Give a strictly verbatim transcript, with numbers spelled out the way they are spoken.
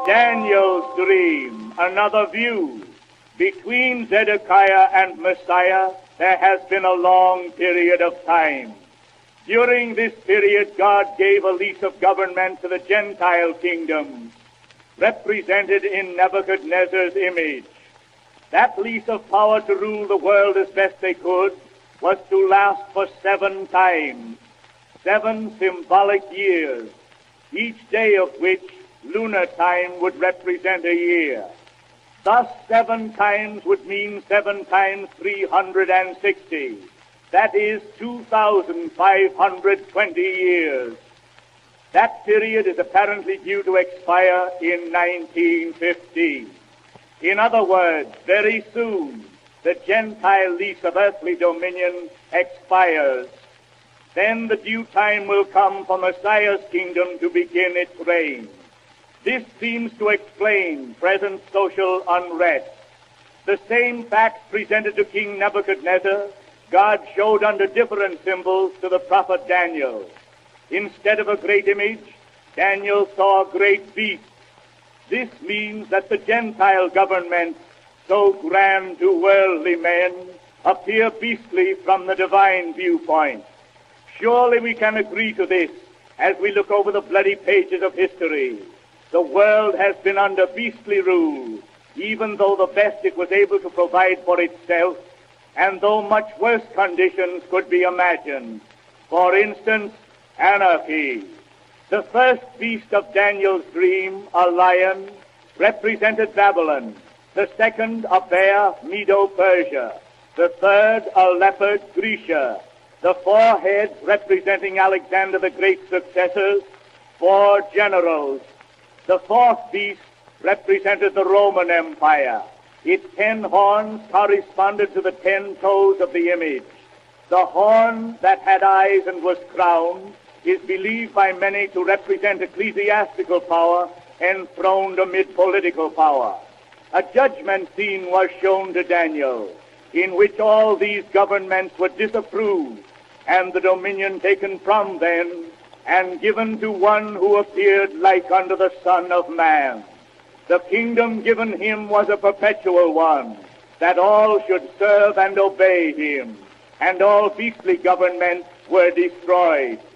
Daniel's dream, another view. Between Zedekiah and Messiah, there has been a long period of time. During this period, God gave a lease of government to the Gentile kingdoms, represented in Nebuchadnezzar's image. That lease of power to rule the world as best they could was to last for seven times, seven symbolic years, each day of which lunar time would represent a year. Thus, seven times would mean seven times three hundred sixty. That is two thousand five hundred twenty years. That period is apparently due to expire in nineteen fifteen. In other words, very soon, the Gentile lease of earthly dominion expires. Then the due time will come for Messiah's kingdom to begin its reign. This seems to explain present social unrest. The same facts presented to King Nebuchadnezzar, God showed under different symbols to the prophet Daniel. Instead of a great image, Daniel saw a great beast. This means that the Gentile governments, so grand to worldly men, appear beastly from the divine viewpoint. Surely we can agree to this as we look over the bloody pages of history. The world has been under beastly rule, even though the best it was able to provide for itself, and though much worse conditions could be imagined. For instance, anarchy. The first beast of Daniel's dream, a lion, represented Babylon. The second, a bear, Medo-Persia. The third, a leopard, Grecia. The four heads, representing Alexander the Great's successors, four generals. The fourth beast represented the Roman Empire. Its ten horns corresponded to the ten toes of the image. The horn that had eyes and was crowned is believed by many to represent ecclesiastical power enthroned amid political power. A judgment scene was shown to Daniel, in which all these governments were disapproved, and the dominion taken from them and given to one who appeared like unto the Son of Man. The kingdom given him was a perpetual one, that all should serve and obey him, and all beastly governments were destroyed.